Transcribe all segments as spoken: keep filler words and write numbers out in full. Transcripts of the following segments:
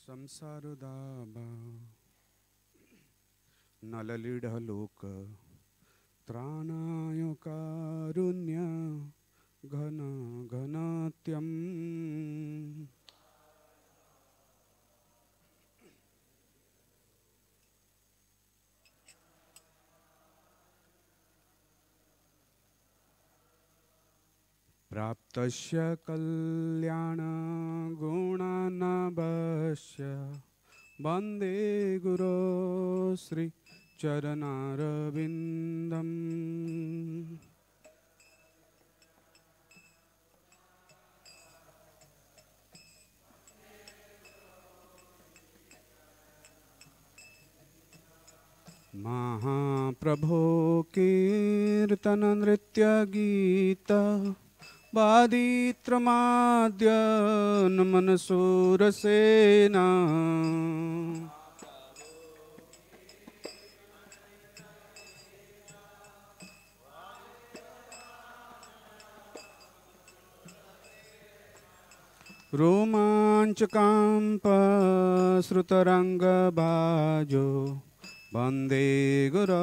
संसारदाबा नललीढलोक त्राणाय कारुण्य घन घनत्यम् प्राप्तस्य कल्याण गुणानभस्य वन्दे गुरो श्री चरणारविन्दम्। महाप्रभो कीर्तन नृत्य गीत वादित्रमाद्य नमन सूरसेना रोमांचकांप श्रुतरंगभाजो वन्दे गुरो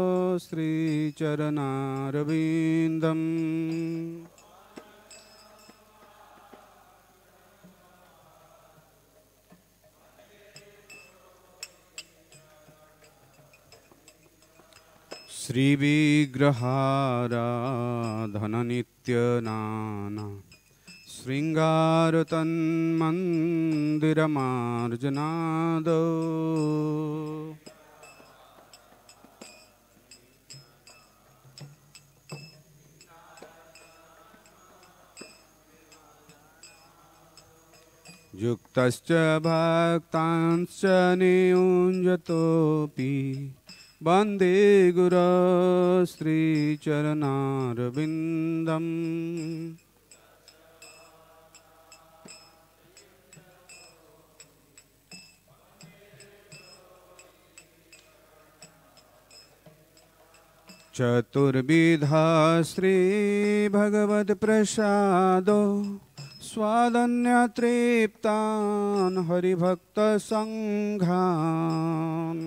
श्रीचरणारविन्दम्। श्रीविग्रहाराधननित्यनाना शृङ्गारतन्मन्दिरमार्जनादो युक्तश्च भक्तांश्च नियुञ्जतोऽपि वन्दे गुरो श्रीचरणारविन्दम्। चतुर्विधा श्रीभगवत्प्रसादो स्वादन्यतृप्तान् हरिभक्तसङ्घान्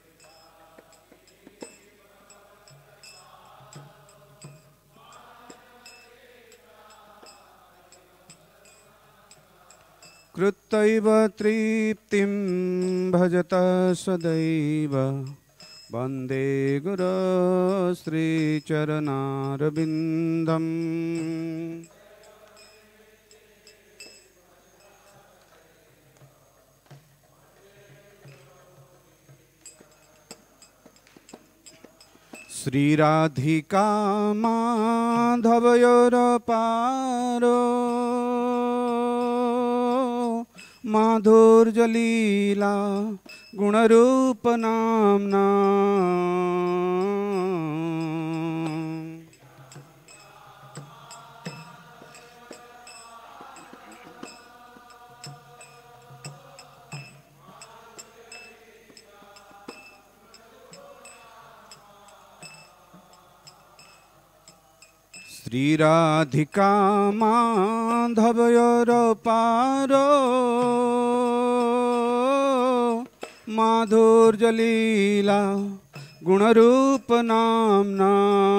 कृत्यैव तृप्तिं भजत सदैव वन्दे गुरो श्रीचरणारविन्दम्। श्रीराधिका माधवयोरपारो माधुर्यलीला गुणरूपनाम्ना श्रीराधिका माधवयोरपारो माधुर्यलीला गुणरूपनाम्ना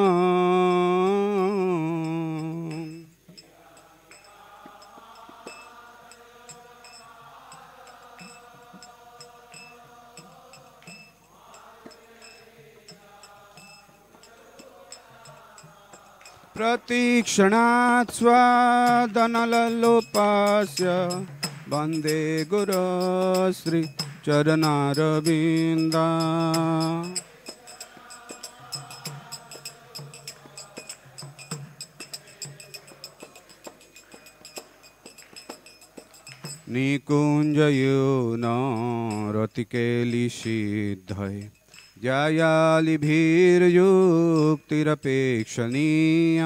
प्रतीक्षणात् स्वादनलोपास्य वन्दे गुरो श्री चरणारविन्दा। निकुञ्जयो न रतिकेलिसिद्धये जयालिभिर्युक्तिरपेक्षणीया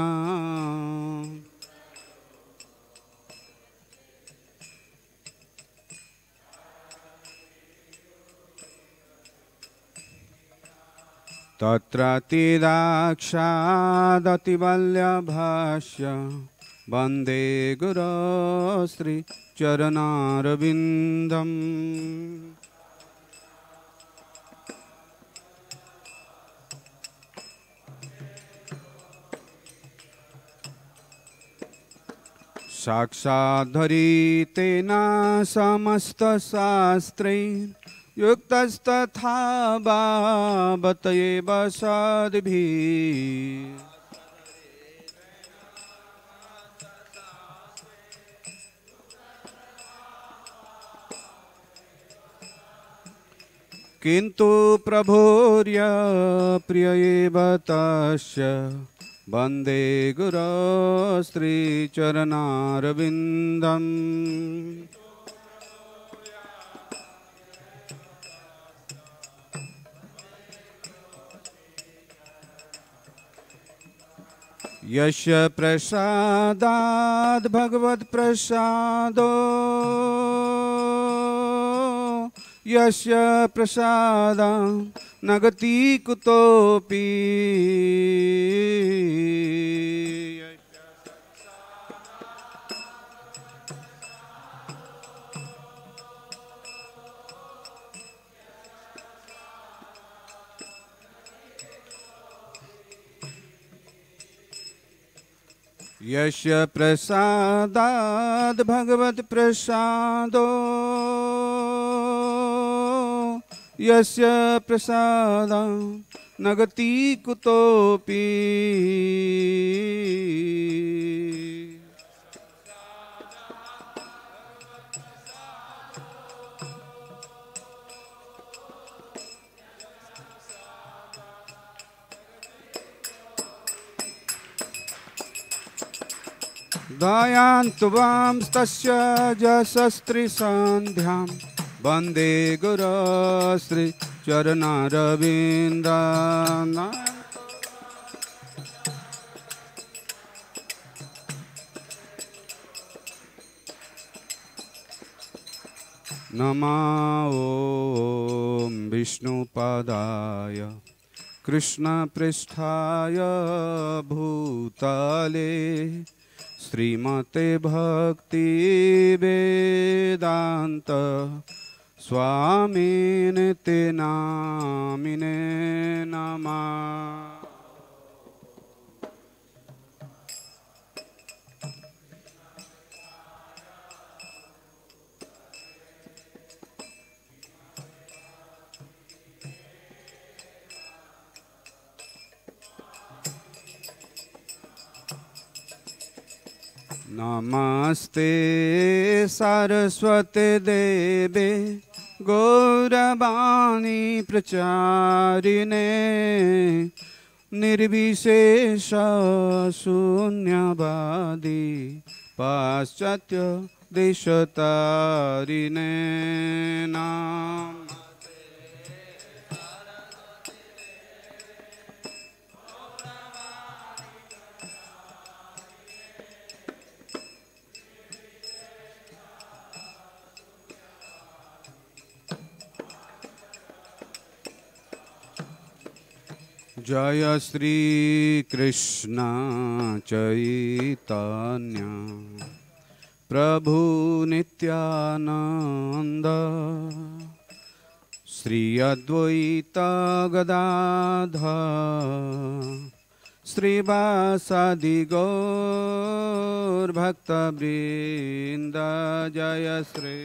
तत्रातिदाक्षादतिवल्यभाष्य वन्दे गुरो श्रीचरणारविन्दम् साक्षाद्धरितेन समस्तशास्त्रैः युक्तस्तथा भावतयेव सद्भिः किन्तु प्रभोर्य प्रिय एव तस्य वन्दे गुरो श्रीचरणारविन्दम् यस्य प्रसादाद् भगवत्प्रसादो यस्य प्रसादात् न गति कुतोऽपि यस्य प्रसादाद् भगवत्प्रसादो यस्य प्रसादात् न गति कुतोऽपि दयान्तु वांस्तस्य जशस्त्रिसन्ध्यां वन्दे गुरो श्रीचरणारविन्दम् नमः ॐ विष्णुपादाय कृष्णपृष्ठाय भूतले श्रीमते भक्ति वेदांत स्वामिनिति नामिने नमः। नमस्ते सरस्वते देवे गौरवाणी प्रचारिणे निर्विशेष शून्यवादी पाश्चात्य देशतारिणे नाम। जय श्री कृष्ण चैतन्य प्रभु नित्यानंद श्री अद्वैत गदाधर श्रीवासादि गौर भक्तवृंद। जय श्री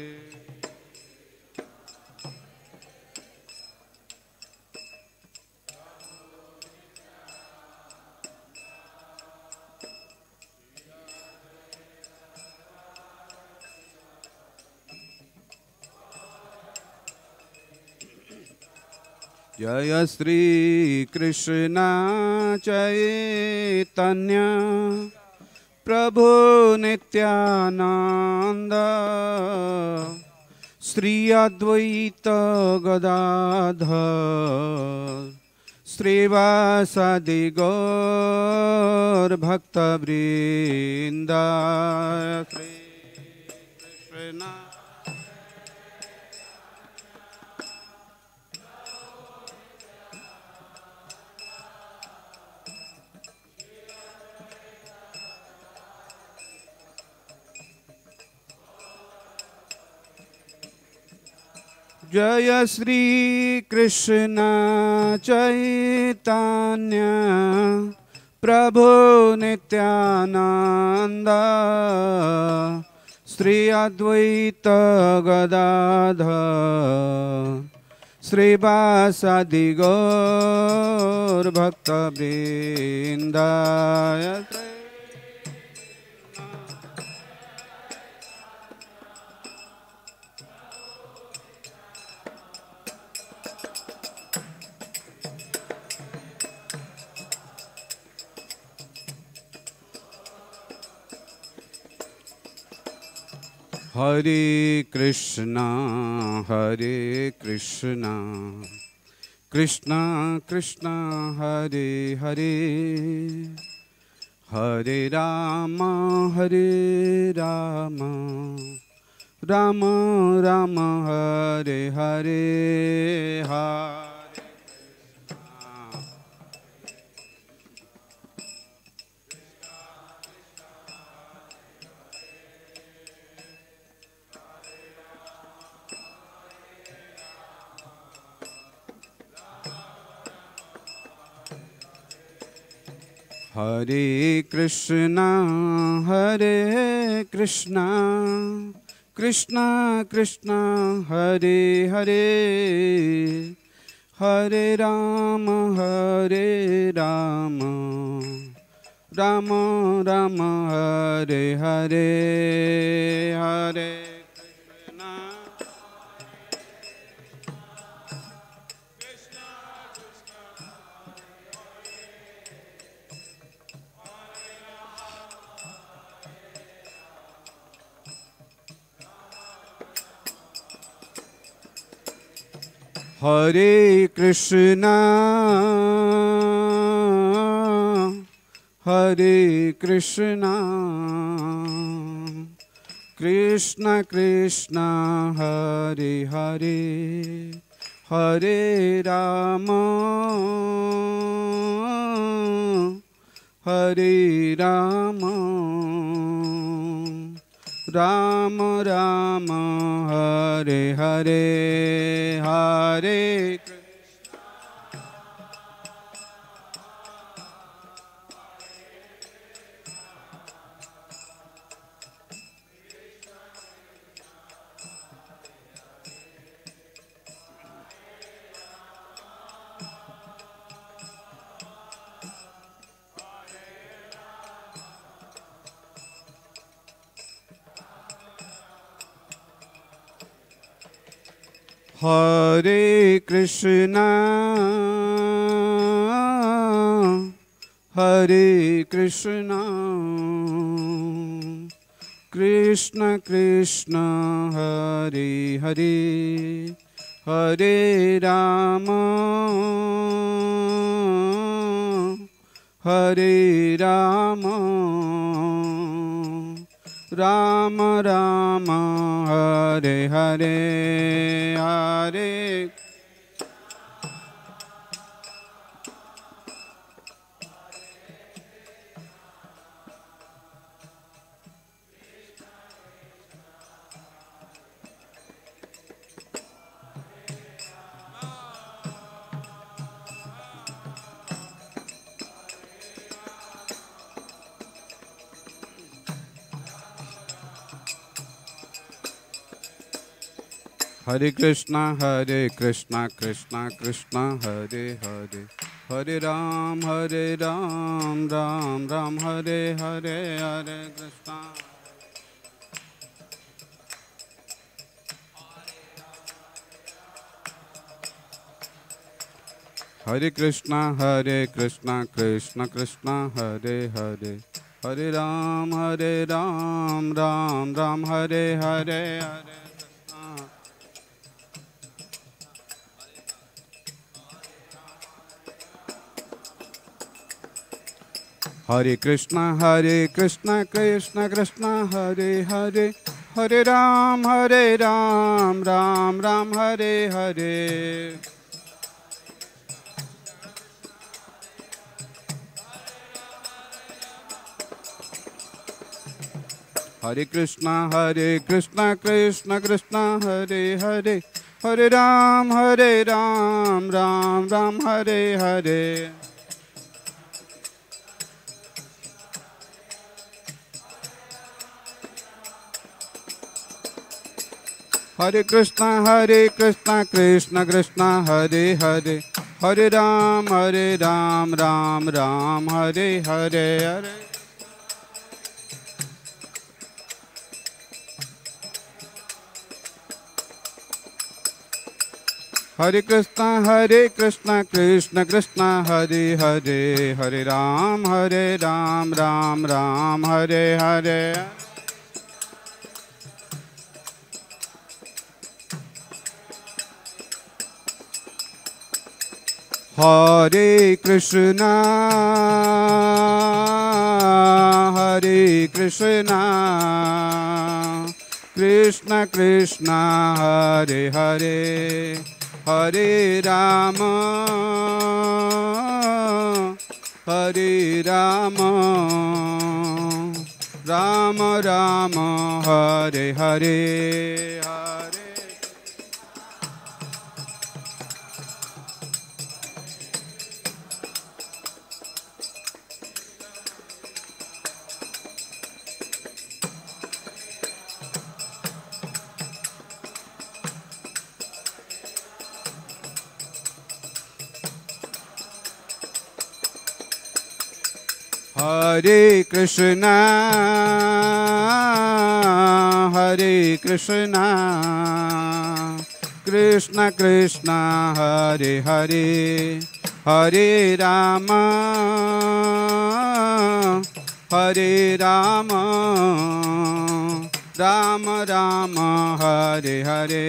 जय श्री कृष्ण चैतन्य प्रभु नित्यानंद श्री अद्वैत गदाधर श्रीवासादि गौर भक्तवृंद। श्री कृष्ण जय श्री कृष्ण चैतन्य प्रभु नित्यानंद श्री अद्वैत गदाधर श्रीवासादि गौर भक्तवृंद। हरे कृष्णा हरे कृष्णा कृष्णा कृष्णा हरे हरे हरे राम हरे राम राम राम हरे हरे हरे हरे कृष्णा हरे कृष्णा कृष्णा कृष्णा हरे हरे हरे राम हरे राम राम राम हरे हरे हरे हरे कृष्णा हरे कृष्णा कृष्णा कृष्णा हरे हरे हरे राम हरे राम राम राम हरे हरे हरे हरे कृष्णा हरे कृष्णा कृष्ण कृष्ण हरे हरे हरे राम हरे राम राम राम हरे हरे हरे हरे कृष्णा हरे कृष्णा कृष्णा कृष्णा हरे हरे हरे राम हरे राम राम राम हरे हरे हरे कृष्णा हरे कृष्णा हरे कृष्णा कृष्णा कृष्णा हरे हरे हरे राम हरे राम राम राम हरे हरे हरे हरे कृष्णा हरे कृष्णा कृष्णा कृष्णा हरे हरे हरे राम हरे राम राम राम हरे हरे हरे कृष्णा हरे कृष्णा कृष्णा कृष्णा हरे हरे हरे राम हरे राम राम राम हरे हरे। हरे कृष्णा हरे कृष्णा कृष्ण कृष्णा हरे हरे, हरे राम हरे राम राम राम हरे हरे हरे। हरे कृष्णा हरे कृष्णा कृष्ण कृष्णा हरे हरे, हरे राम हरे राम राम राम हरे हरे। हरे कृष्णा हरे कृष्णा कृष्ण कृष्णा हरे हरे, हरे राम हरे राम राम राम हरे हरे हरे। हरे कृष्णा हरे कृष्णा कृष्ण कृष्णा हरे हरे, हरे राम हरे राम राम राम हरे हरे।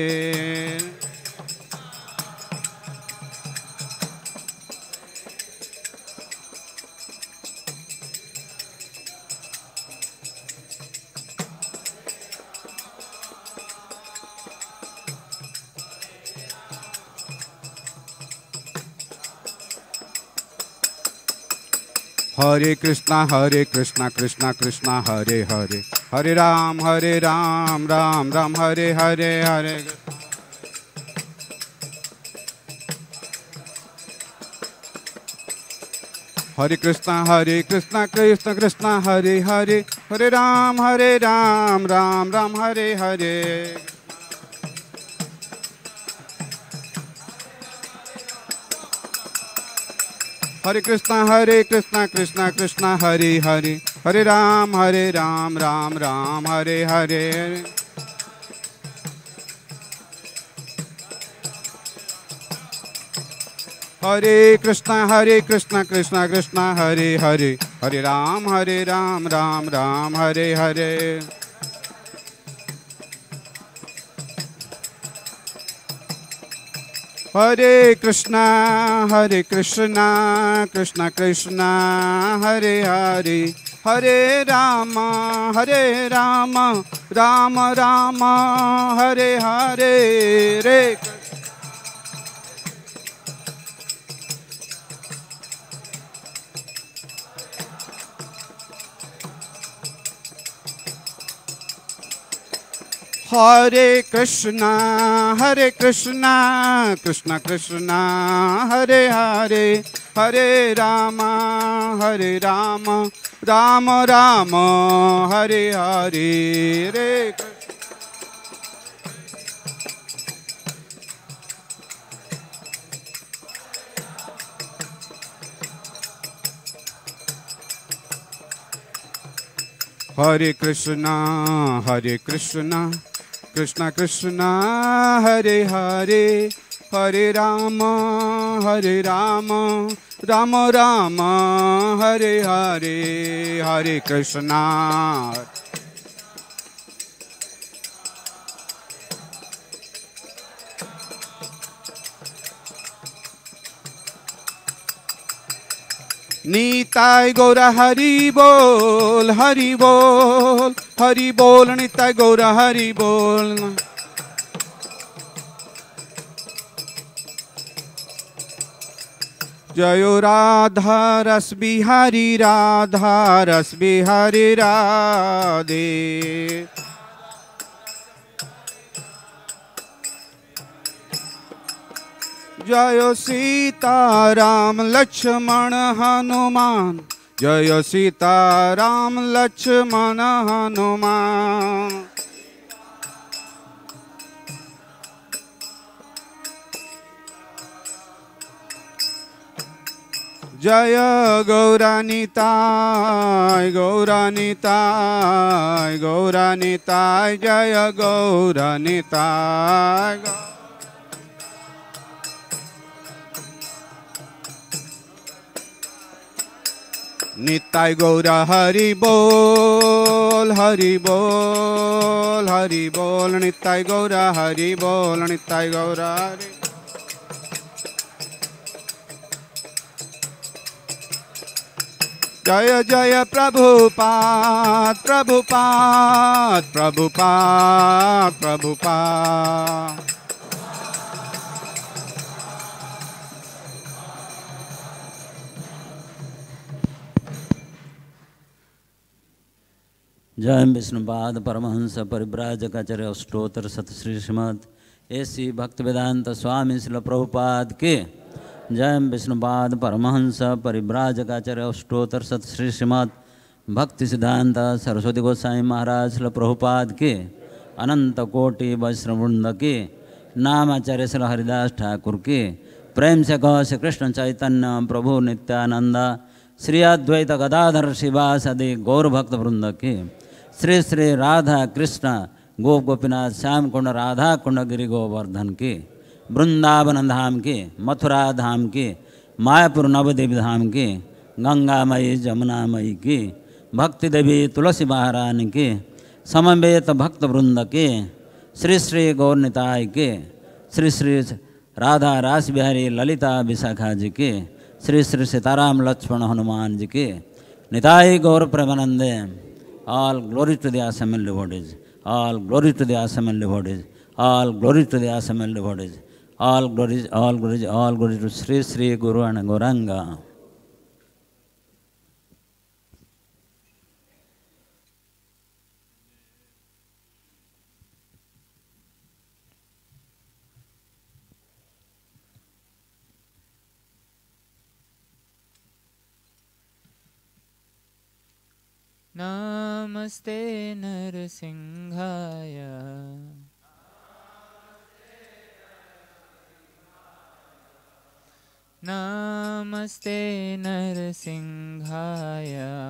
हरे कृष्णा हरे कृष्णा कृष्णा कृष्णा हरे हरे, हरे राम हरे राम राम राम हरे हरे हरे। हरे कृष्णा हरे कृष्णा कृष्ण कृष्णा हरे हरे, हरे राम हरे राम राम राम हरे हरे। हरे कृष्णा हरे कृष्णा कृष्णा कृष्णा हरे हरे, हरे राम हरे राम राम राम हरे हरे। हरे कृष्णा हरे कृष्णा कृष्णा कृष्णा हरे हरे, हरे राम हरे राम राम राम हरे हरे। हरे कृष्णा हरे कृष्णा कृष्णा कृष्णा हरे हरे, हरे राम हरे राम राम राम हरे हरे। रे हरे कृष्णा हरे कृष्णा कृष्णा कृष्णा हरे हरे, हरे राम हरे राम राम राम हरे हरे। रे हरे कृष्णा हरे कृष्णा कृष्णा कृष्णा हरे हरे, हरे राम हरे राम राम राम हरे हरे। हरे कृष्णा निताय गौरा हरि बोल हरि बोल हरि बोल, निताय गौरा हरि बोल। जयो राधा रस बिहारी राधा रस बिहारी राधे। जय सीताराम लक्ष्मण हनुमान, जय सीताराम लक्ष्मण हनुमान। जय गौरानिताय गौरानिताय गौरानिताय, जय गौरानिताय। निताय गौरा हरि बोल, हरि बोल, हरि बोल, निताय गौरा हरि बोल, निताय गौरा हरि। जय जय प्रभुपाद प्रभुपाद प्रभुपाद प्रभुपाद। जय विष्णुपाद परमहंस परिव्राजकाचार्य अष्टोत्तर सत श्री श्रीमद एसी भक्त वेदांत स्वामी श्रील प्रभुपाद के। जय विष्णुपाद परमहंस परिव्राजकाचार्य अष्टोत्तर सत श्री श्रीमद भक्ति सिद्धांत सरस्वती गोस्वामी महाराज श्रील प्रभुपाद के। अनंत कोटि वैष्णववृंद के। नामाचार्य श्री हरिदास ठाकुर के। प्रेम से कहो श्री कृष्ण चैतन्य प्रभु नित्यानंद श्री अद्वैत गदाधर शिवासदि गौर भक्त वृंद के। श्री श्री राधा कृष्ण गोप गोपीनाथ श्याम कुंड राधा कुंड गिरि गोवर्धन के। वृंदावन धाम के, मथुरा धाम के, मायापुर नवद्वीप धाम के, गंगामयी जमुनामयी के, भक्ति देवी तुलसी महारानी के, समवेत भक्त वृंद के, श्री श्री गौरनिताय के, श्री श्री राधा रास बिहारी ललिता विशाखा जी के, श्री श्री सीताराम लक्ष्मण हनुमान जी के। निताय गौर प्रेमानंदे। All glory to the assembled devotees. All glory to the assembled devotees. All glory to the assembled devotees. All glories, all glories, all glory to Sri Sri Guru and Gauranga. नमस्ते नरसिंहाय नमस्ते नरसिंहाय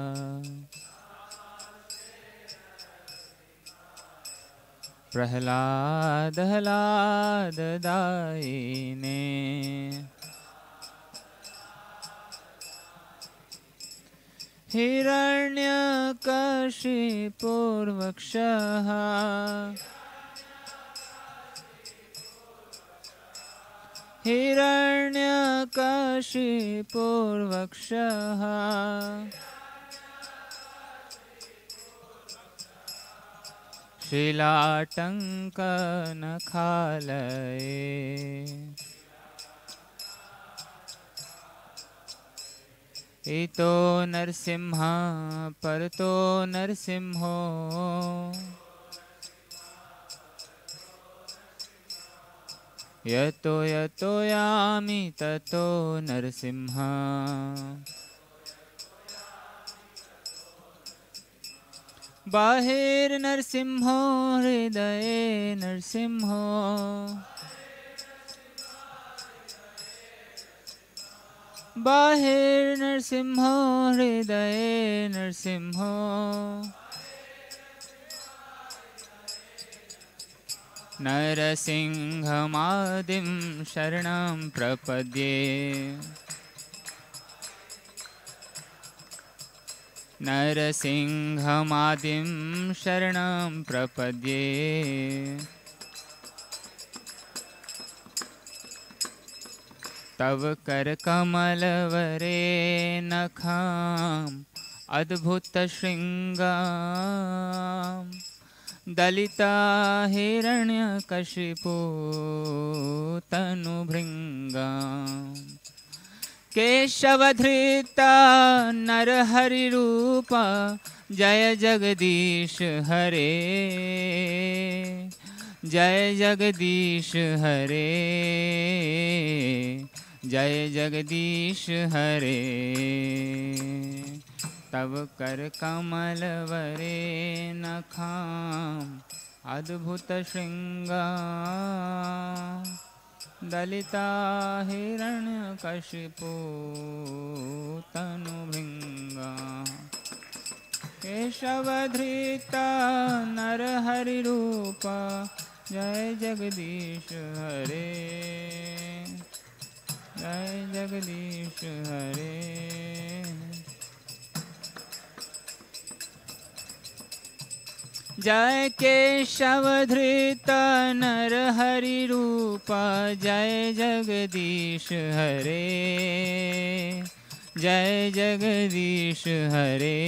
प्रहलाद ह्लाद दायिने हिरण्यकशिपुर्वक्षः हिरण्यकशिपुर्वक्षः शिलाटङ्कनखालये इतो नरसिंह परतो नरसिंहो यतो यतो यामि ततो नरसिंह बाहिर नरसिंहो हृदये नरसिंहो बाहिर नरसिंहो हृदये नरसिंहो नरसिंहमादिं शरणं प्रपद्ये नरसिंहमादिं शरणं प्रपद्ये तव कर कमलवरे नखाम अद्भुत श्रृंगाम दलिता हिरण्यकशिपु तनुभृंगाम केशवधृता नरहरिरूपा जय जगदीश हरे जय जगदीश हरे, जय जगदीश हरे। तब कर कमल वरे नखाम अद्भुत श्रृंगार। दलिता हिरण्यकशिपु तनु भृंगा। केशवधृता नरहरि रूप जय जगदीश हरे, जय जगदीश हरे। जय केशवधृत नरहरि रूप जय जगदीश हरे, जय जगदीश हरे,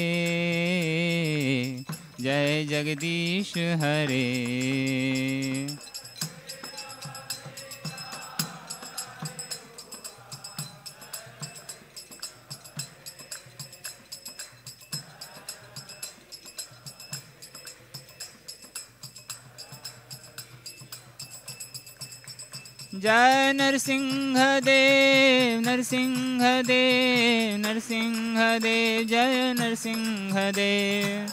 जय जगदीश हरे। जय नरसिंह देव, नरसिंह देव, नरसिंह देव, जय नरसिंह देव।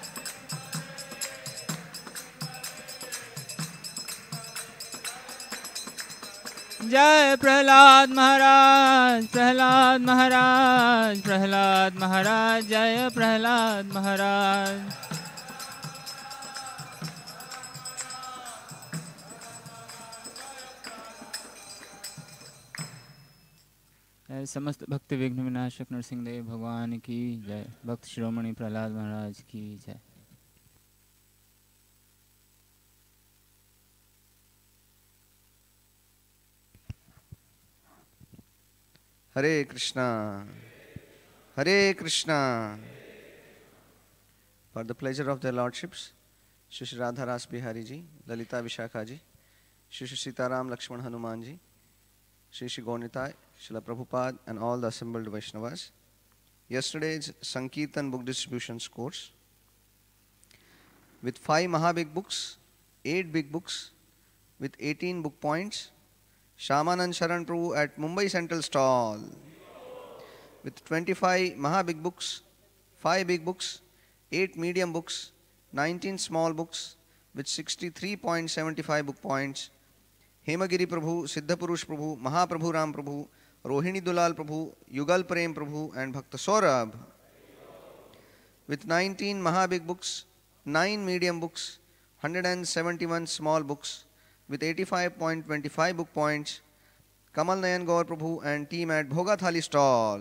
जय प्रहलाद महाराज, प्रहलाद महाराज, प्रहलाद महाराज, जय प्रहलाद महाराज। जय समस्त भक्ति विघ्न विनाशक नरसिंह देव भगवान की जय। भक्त शिरोमणि प्रहलाद महाराज की जय। हरे कृष्णा हरे Krishna. For the pleasure of their lordships, Shri Shri Radha Ras Bihari ji, Lalita Vishakha ji, Shri Shri Sitaram Lakshman Hanuman ji, Shri Shri Gaunitai, Srila Prabhupada and all the assembled Vaishnavas. Yesterday's Sankirtan book distributions course with five Mahabig books, eight big books with eighteen book points. Shamanand Sharan Prabhu at Mumbai Central stall with twenty-five Mahabig books, five big books, eight medium books, nineteen small books with sixty-three point seven five book points. Hemagiri Prabhu, Siddhapurush Prabhu, Mahaprabhu Ram Prabhu, Rohini Dulal Prabhu, Yugal Prem Prabhu and Bhakta Saurabh with nineteen Mahabig books, nine medium books, one hundred seventy-one small books with eighty-five point two five book points. Kamal Nayan Gaur Prabhu and team at Bhoga Thali stall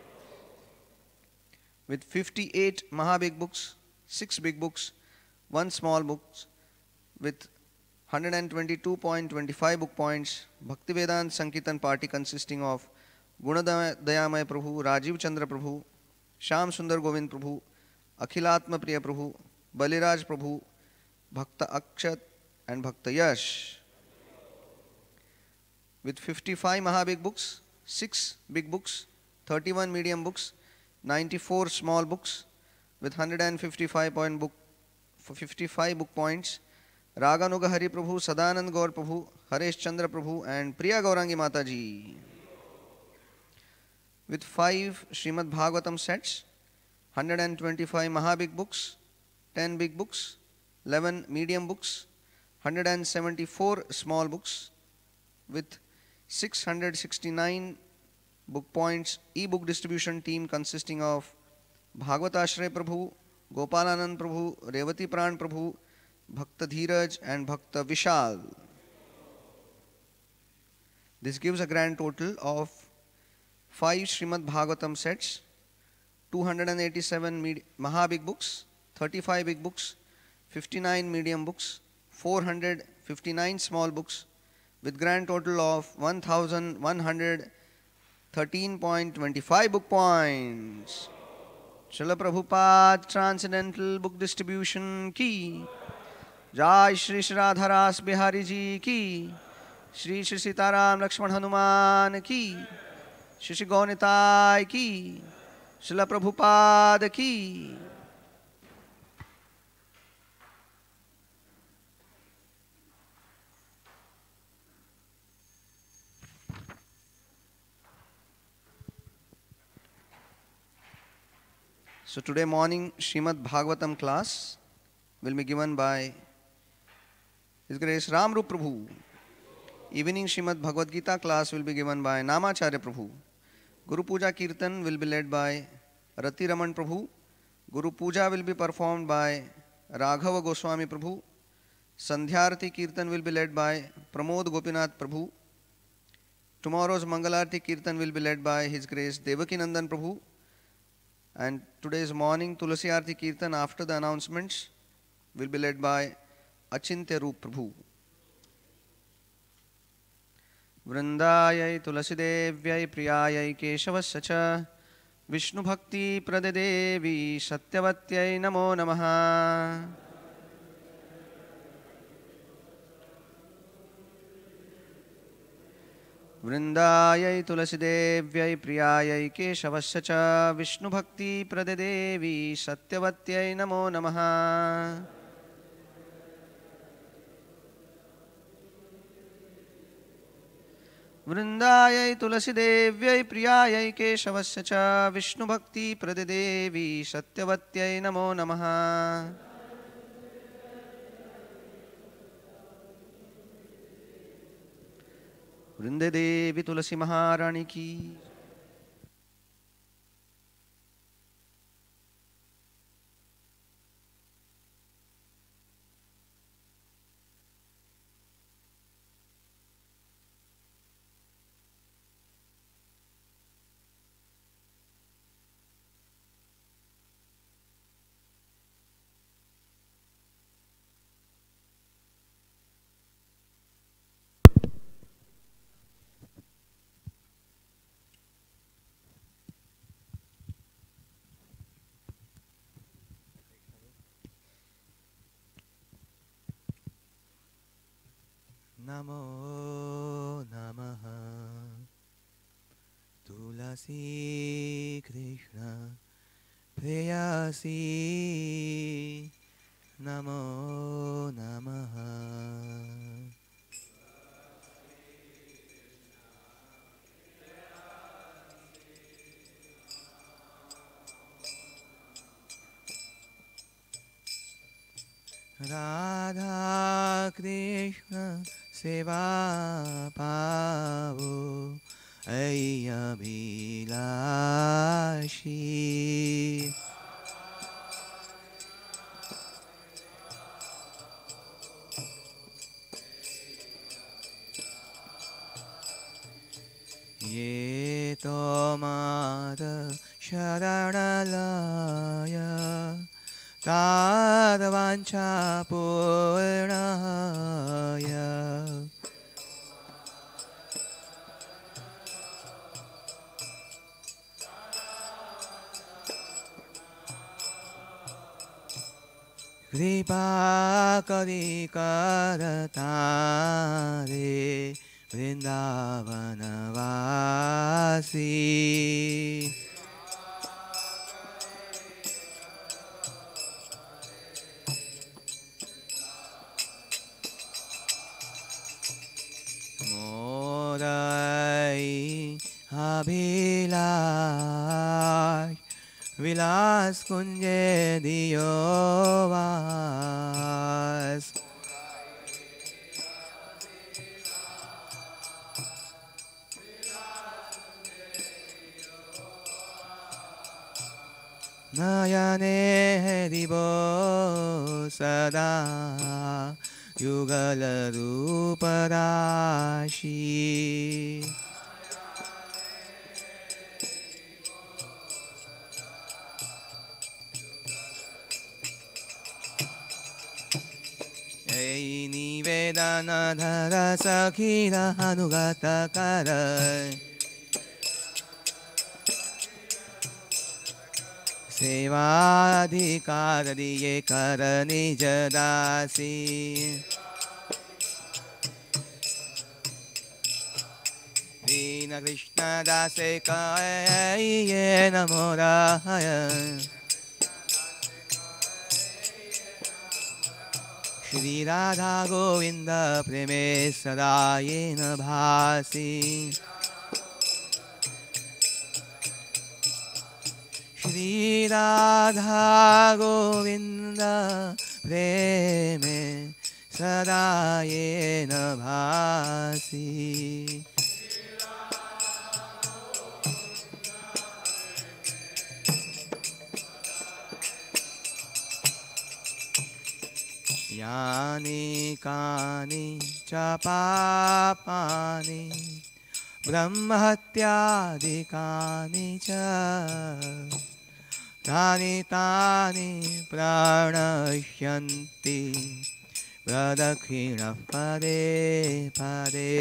with fifty-eight Mahabig books, six big books, one small books with one hundred twenty-two point two five book points. Bhaktivedanta Sankirtan party consisting of Gunadayamay Prabhu, Rajiv Chandra Prabhu, Sham Sundar Govind Prabhu, Akhilatma Priya Prabhu, Baliraj Prabhu, Bhakta Akshat and Bhakta Yash with fifty-five Mahabig books, six big books, thirty-one medium books, ninety-four small books with one hundred fifty-five point book, fifty-five book points. Raganuga Hari Prabhu, Sadanand Gaur Prabhu, Haresh Chandra Prabhu and Priya Gaurangi Mataji with five Srimad Bhagavatam sets, one hundred twenty-five Mahabig books, ten big books, eleven medium books, one hundred seventy-four small books with six hundred sixty-nine book points. E-book distribution team consisting of Bhagavatashray Prabhu, Gopalanand Prabhu, Revati Pran Prabhu, Bhakta Dheeraj and Bhakta Vishal. This gives a grand total of five Srimad Bhagavatam sets, two hundred eighty-seven Mahabig books, thirty-five big books, fifty-nine medium books, four hundred fifty-nine small books with grand total of one thousand one hundred thirteen point two five book points. Srila Prabhupada Transcendental Book Distribution ki Jai Shri Shri Radha Ras Bihari ji ki, Shri Shri Sitaram Lakshman Hanuman ki, Shri Shri Gaunitai ki, Srila Prabhupada ki. So today morning Srimad Bhagavatam class will be given by His Grace Ramrup Prabhu. Evening Srimad Bhagavad Gita class will be given by Namacharya Prabhu. Guru Puja Kirtan will be led by Rati Raman Prabhu. Guru Puja will be performed by Raghava Goswami Prabhu. Sandhyarati Kirtan will be led by Pramod Gopinath Prabhu. Tomorrow's Mangalarti Kirtan will be led by His Grace Devaki Nandan Prabhu. And today's morning Tulasi Arti Kirtan after the announcements will be led by Achintya Roop Prabhu. Vrindayai Tulasidevyai Priyayai Keshavasya cha Vishnu Bhakti Pradedevi Satyavatyai Namo Namaha. Vrindayai Tulasidevyai Priyayai Keshavasya cha Vishnu Bhakti Pradedevi Satyavatyai Namo Namaha. Vrindayai Tulasidevyai Priyayai Keshavasya cha Vishnu Bhakti Pradedevi Satyavatyai Namo Namaha. Vrinde Devi Tulasi Maharani ki. Namo Namaha Tulasi Krishna Preyasi Namo Namaha Radha Krishna Seva Pavo Ayabhilashi Ye Tomada Sharanalaya Tadvancha Purnaya Kripa Kari Karatare Vrindavanavasi Morai Abhilash Vilas Kunje Diyovas Nayane Dibo Sada Yugala Ruparashi Ei Nivedana Dhara Sakhira Hanugata Kara Sevadhikar diye kar nij dasi Dina Krishna dase kaiye namo rahaya Shri Radha Govinda preme sadayena bhasi Shri Radha Govind प्रेमे सदा येन भासि यानि कानि च पापानि ब्रह्महत्यादिकानि च तानि तानि प्रणश्यन्ति प्रदक्षिणः पदे पदे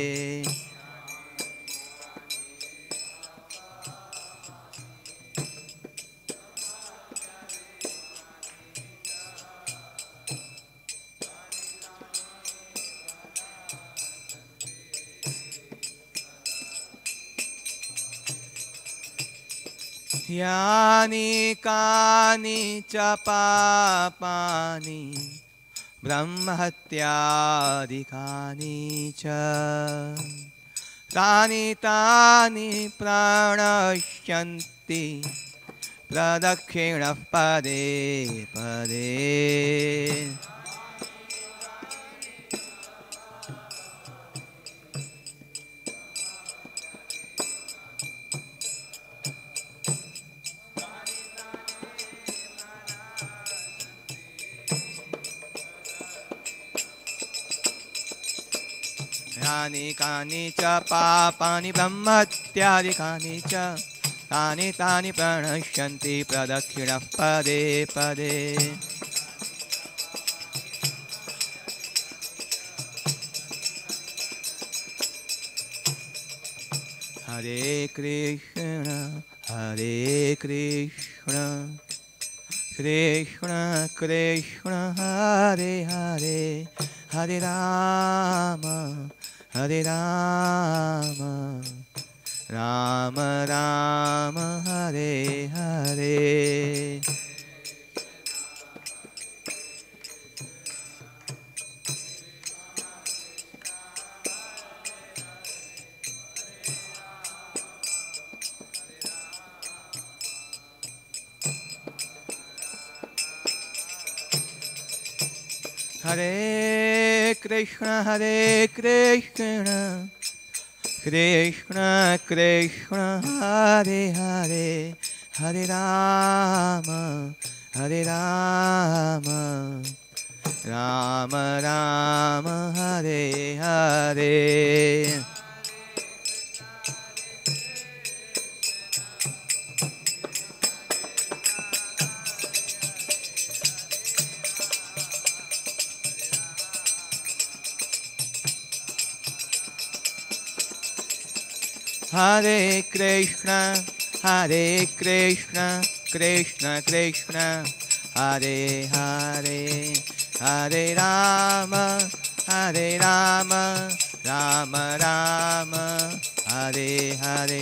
यानि कानि च पापानि ब्रह्महत्यादिकानि च तानि तानि प्रणश्यन्ति प्रदक्षिणः पदे पदे यानि कानि च पापानि ब्रह्महत्यादिकानि च तानि तानि प्रणश्यन्ति प्रदक्षिणः पदे पदे हरे कृष्ण हरे कृष्ण कृष्ण कृष्ण हरे हरे हरे राम हरे राम राम राम हरे हरे हरे कृष्ण हरे कृष्ण कृष्ण कृष्ण हरे हरे हरे राम हरे राम राम राम हरे हरे हरे कृष्ण हरे कृष्ण कृष्ण कृष्ण हरे हरे हरे राम हरे Ram Ram Ram Hare Hare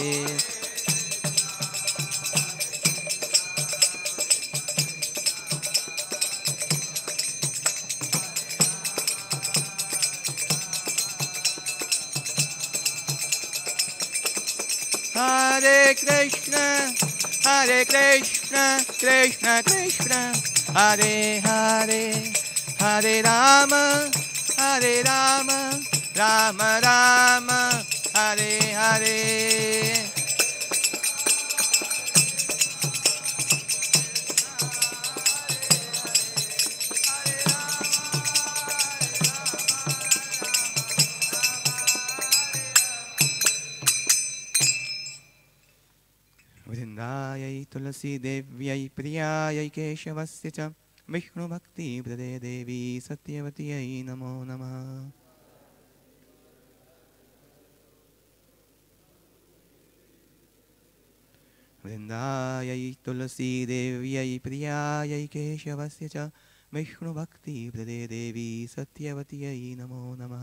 Hare Krishna, Hare Krishna, Krishna Krishna, Hare Hare, Hare Rama, Hare Rama, Rama Rama, Hare Hare. वृन्दायै तुलसी देव्यै प्रियायै केशवस्य च विष्णुभक्तिप्रदे देवी सत्यवत्यै नमो नमः। वृन्दायै तुलसी देव्यै प्रियायै केशवस्य च विष्णुभक्तिप्रदे देवी सत्यवत्यै नमो नमः।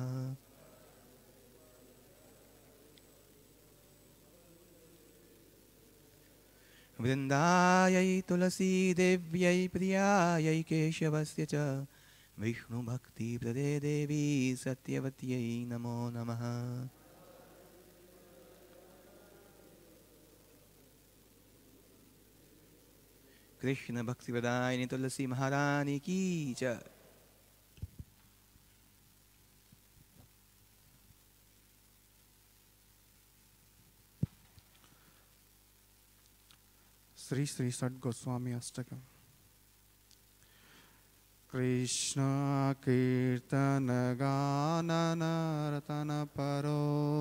वृन्दायै तुलसी देव्यै प्रियायै केशवस्य च विष्णुभक्तिप्रदे देवी सत्यवत्यै नमो नमः। कृष्ण भक्तिवेदायिनी तुलसी महारानी की जय। श्री श्री षड गोस्वामी अष्टकम। कृष्ण कीर्तन गान नर्तन परो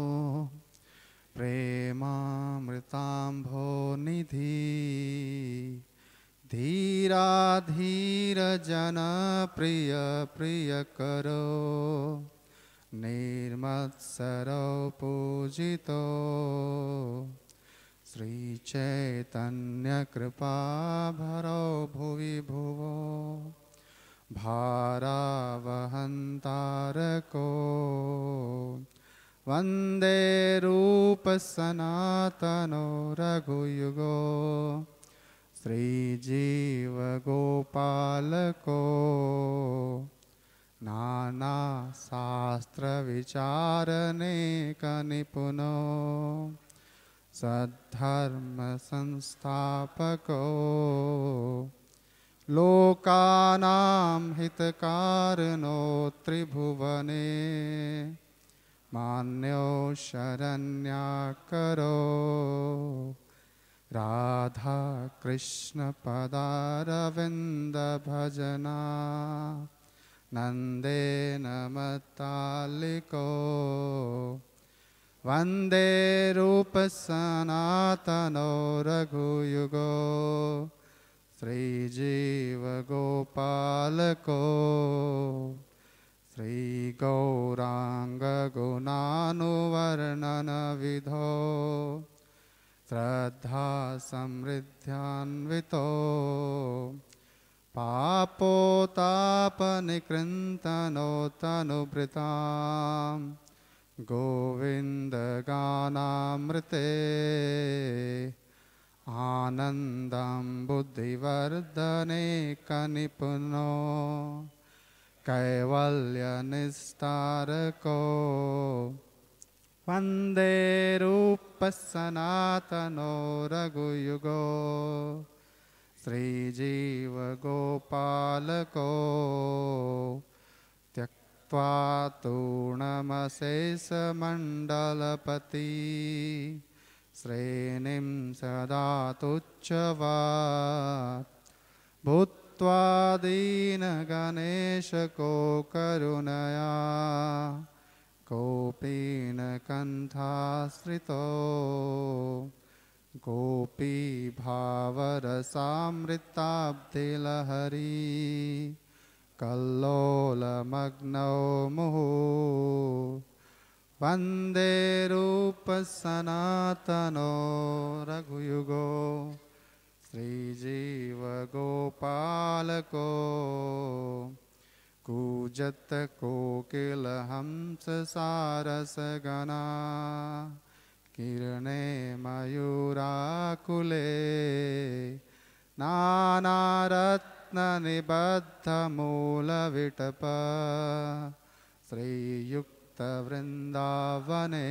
प्रेमामृतांभो निधि धीरा धीर जन प्रिय प्रिय करो निर्मत्सरो पूजितो श्री चैतन्य कृपा भरो भुवि भुवो भारावहंतारको वंदे रूप सनातनो रघुयुगो श्रीजीव गोपालको नाना शास्त्र विचारने कनिपुनो सद्धर्म संस्थापको लोकानां हितकारिणो त्रिभुवने मान्यो शरण्याकरो राधा कृष्ण पदारविंद भजना नंदेन मत्तालिको वंदे रूप सनातनो रघुयुगो श्रीजीव गोपालको श्री गौरांग गुणानुवर्णन विधो श्रद्धा समृद्ध्यान्वितो पापोतापनिकृन्तनो तनुभृतां गोविंद गानामृते आनंदं बुद्धिवर्धने कनिपुनो कैवल्य निस्तारको वंदे रूप सनातनो रघुयुगो श्रीजीव गोपालको त्यक्त्वा तूर्णमशेषमण्डलपति श्रेणिं सदा तुच्छवात् भूत्वा दीनगणेशको करुणया गोपीनकण्ठाश्रितो गोपीभावरसामृताब्धिलहरी कल्लोलमग्नौ मुहुः वंदे रूप सनातनो रघुयुगो श्रीजीव गोपालको कूजत कोकिल हंस सारसगना किरणे मयूराकुले नानारत्ननिबद्धमूलविटप श्रीयुक्त वृंदावने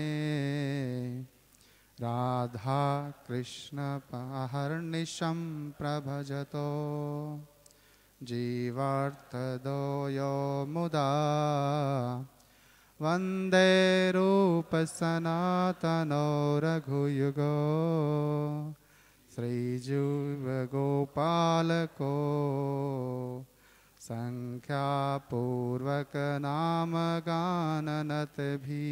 राधा कृष्ण अहर्निशं प्रभजतो जीवार्थदो यो मुदा वंदे रूप सनातनो रघुयुगो श्रीजीव गोपालको संख्यापूर्वक नाम गाननत भी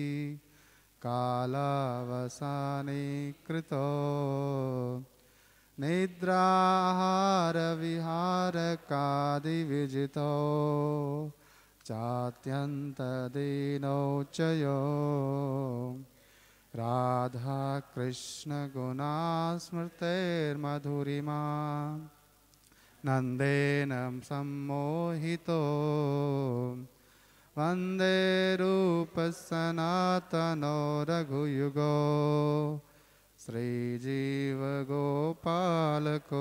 कालावसाने कृतो निद्राहार विहार कादि विजितो चात्यंत दीनो चयो राधा कृष्ण गुणा स्मृतेर्मधुरिमा नंदेन सम्मोहितो वंदे रूप सनातनो रघुयुगो श्रीजीव गोपालको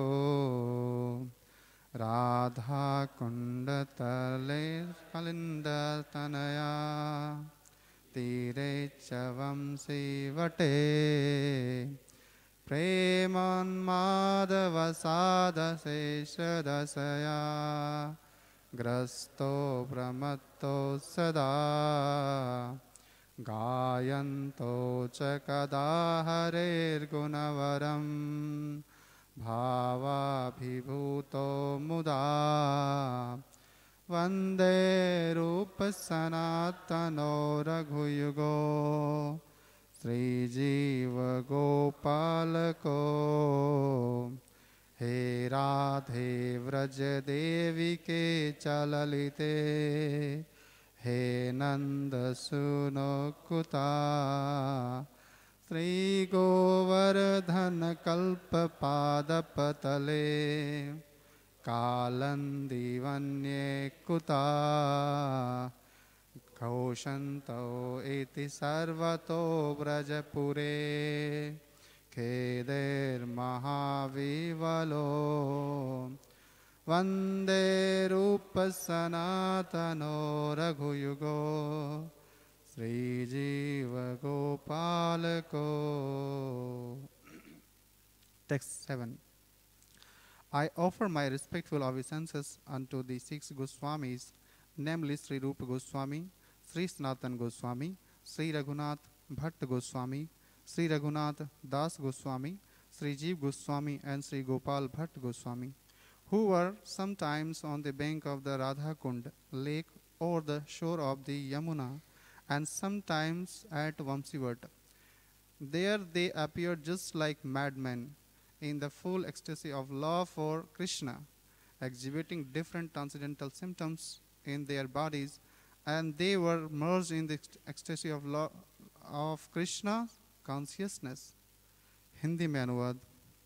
राधा कुंड तले कलिंदतनया तीरे च वंशी वटे प्रेमोन्मादवसादशेषदशया ग्रस्तो प्रमत्तो सदा गायन्तो च कदा हरेर्गुणवरं भावाभिभूतो मुदा वन्दे रूपसनातनो रघुयुगो श्रीजीवगोपालको हे राधे व्रज देविके च ललिते हे नन्दसूनुकुता श्रीगोवर्धनकल्पपादपतले कालन्दिवन्ये कुता घोषन्तौ इति सर्वतो व्रजपुरे खेदैर्महाविवलो वन्दे रूपसनातनो रघुयुगो श्रीजीवगोपालको. Text seven. I offer my respectful obeisances unto the six Goswamis, namely Sri Rupa Goswami, Sri Sanatan Goswami, Sri Raghunath Bhatt Goswami, Sri Raghunath Das Goswami, Sri Jeev Goswami and Sri Gopal Bhatt Goswami, who were sometimes on the bank of the Radha Kund lake or the shore of the Yamuna, and sometimes at Vamsivat. There they appeared just like madmen, in the full ecstasy of love for Krishna, exhibiting different transcendental symptoms in their bodies, and they were merged in the ecstasy of love of Krishna consciousness. Hindi में अनुवाद.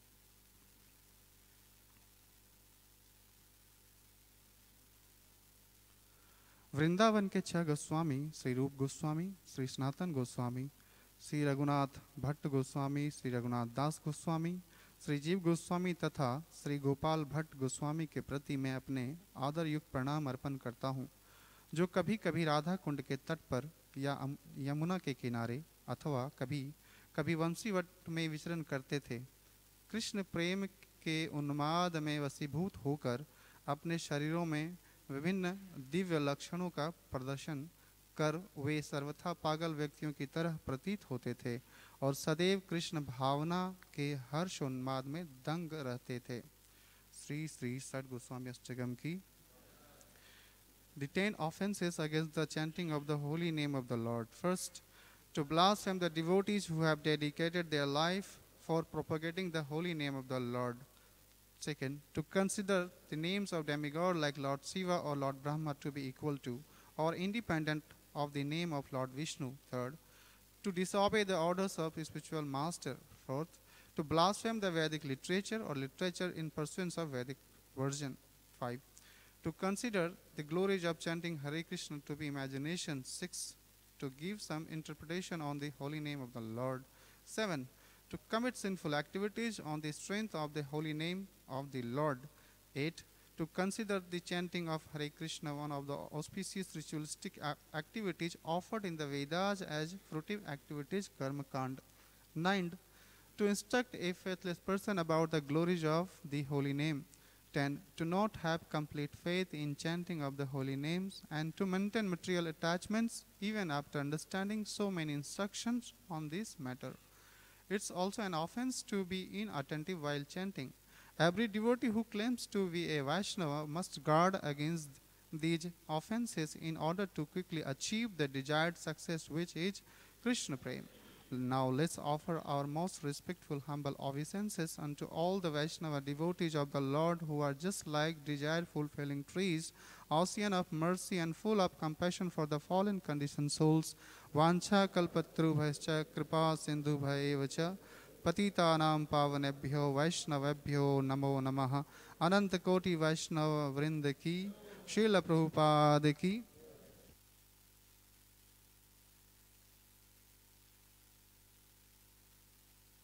वृंदावन के छह गोस्वामी श्री रूप गोस्वामी, श्री सनातन गोस्वामी, श्री रघुनाथ भट्ट गोस्वामी, श्री रघुनाथ दास गोस्वामी, श्री जीव गोस्वामी तथा श्री गोपाल भट्ट गोस्वामी के प्रति मैं अपने आदर युक्त प्रणाम अर्पण करता हूँ, जो कभी कभी राधा कुंड के तट पर या यमुना के किनारे अथवा कभी कभी वंशीवट में विचरण करते थे. कृष्ण प्रेम के उन्माद में वशीभूत होकर अपने शरीरों में विभिन्न दिव्य लक्षणों का प्रदर्शन कर वे सर्वथा पागल व्यक्तियों की तरह प्रतीत होते थे और सदैव कृष्ण भावना के हर्षोन्माद में दंग रहते थे. श्री श्री षट गोस्वामी अष्टकम की. The ten offenses against the chanting of the holy name of the Lord. First, to blaspheme the devotees who have dedicated their life for propagating the holy name of the Lord. Second, to consider the names of demigod like Lord Shiva or Lord Brahma to be equal to or independent of the name of Lord Vishnu. Third, to disobey the orders of a spiritual master. Fourth, to blaspheme the Vedic literature or literature in pursuance of Vedic version. Five, to consider the glories of chanting Hare Krishna to be imagination. Six, to give some interpretation on the holy name of the Lord. Seven, to commit sinful activities on the strength of the holy name of the Lord. Eight, to consider the chanting of Hare Krishna one of the auspicious ritualistic activities offered in the Vedas as fruitive activities, karma kand. Nine, to instruct a faithless person about the glories of the holy name. Ten, to not have complete faith in chanting of the holy names and to maintain material attachments even after understanding so many instructions on this matter. It's also an offense to be inattentive while chanting. Every devotee who claims to be a Vaishnava must guard against these offenses in order to quickly achieve the desired success, which is Krishna Prem. Now let's offer our most respectful, humble obeisances unto all the Vaishnava devotees of the Lord who are just like desire-fulfilling trees, ocean of mercy and full of compassion for the fallen conditioned souls. Vancha kalpatrubhascha kripa sindhubhaevacha patitanam pavanebhyo vaishnavebhyo namo namaha. Ananta koti Vaishnava vrinda ki, Srila Prabhupada ki,